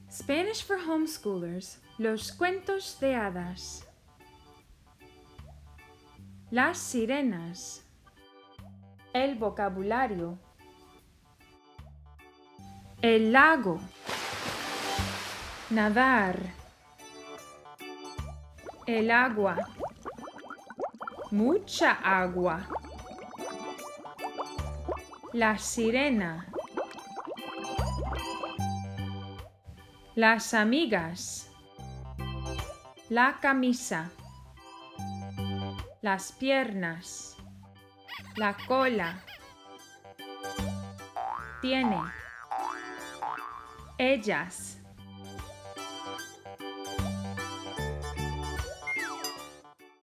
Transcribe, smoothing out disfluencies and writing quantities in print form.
Spanish for Homeschoolers, los cuentos de hadas. Las sirenas. El vocabulario. El lago. Nadar. El agua. Mucha agua. La sirena. Las amigas. La camisa. Las piernas. La cola. Tiene. Ellas.